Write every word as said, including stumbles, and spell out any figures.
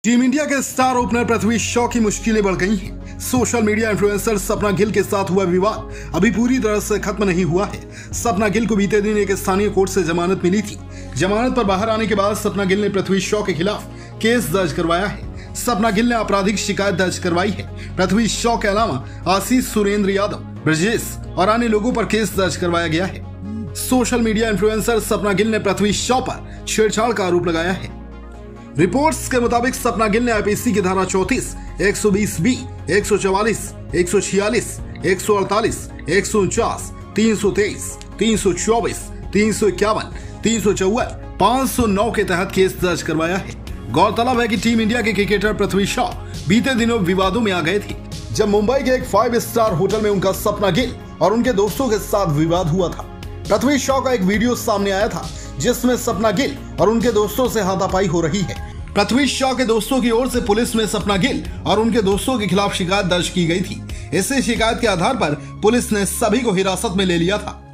Team India के star opener Prithvi Shaw की मुश्किलें बढ़ गई हैं। सोशल मीडिया इन्फ्लुएंसर सपना गिल के साथ हुआ विवाद अभी पूरी तरह से खत्म नहीं हुआ है। सपना गिल को बीते दिन एक स्थानीय कोर्ट से जमानत मिली थी। जमानत पर बाहर आने के बाद सपना गिल ने पृथ्वी शॉ के खिलाफ केस दर्ज करवाया है। सपना गिल ने आपराधिक शिकायत दर्ज करवाई है। पृथ्वी शॉ के अलावा आशीष सुरेंद्र यादव, ब्रजेश और अन्य लोगों पर केस दर्ज करवाया गया है। सोशल मीडिया इन्फ्लुएंसर सपना गिल ने पृथ्वी शॉ पर छेड़छाड़ का आरोप लगाया है। रिपोर्ट्स के मुताबिक सपना गिल ने आईपीसी की धारा चौंतीस, एक सौ बीस बी, एक सौ चौवालीस, एक सौ छियालीस, एक सौ अड़तालीस, एक सौ उनचास, तीन सौ तेईस, तीन सौ चौबीस, तीन सौ इक्यावन, तीन सौ चौवन, पाँच सौ नौ के तहत केस दर्ज करवाया है। गौरतलब है कि टीम इंडिया के क्रिकेटर पृथ्वी शॉ बीते दिनों विवादों में आ गए थे, जब मुंबई के एक फाइव स्टार होटल में उनका सपना गिल और उनके दोस्तों के साथ विवाद हुआ था। पृथ्वी शॉ का एक वीडियो सामने आया था जिसमें सपना गिल और उनके दोस्तों से हाथापाई हो रही है। पृथ्वी शॉ के दोस्तों की ओर से पुलिस में सपना गिल और उनके दोस्तों के खिलाफ शिकायत दर्ज की गई थी। इसी शिकायत के आधार पर पुलिस ने सभी को हिरासत में ले लिया था।